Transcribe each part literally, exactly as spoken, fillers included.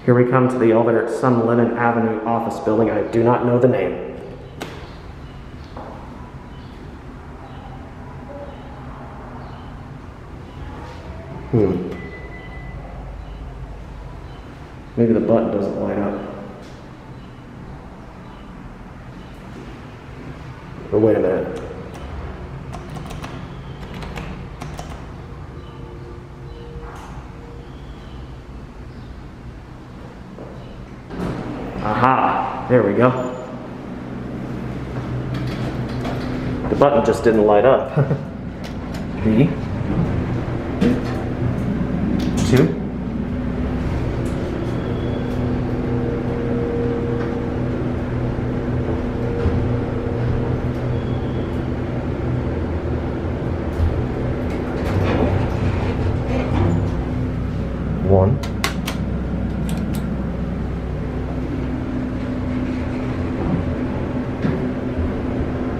Here we come to the elevator at some Lemmon Avenue office building. I do not know the name. Hmm. Maybe the button doesn't light up. But wait a minute. Aha! There we go. The button just didn't light up. Three. Two. One.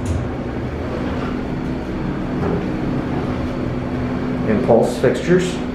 Impulse fixtures.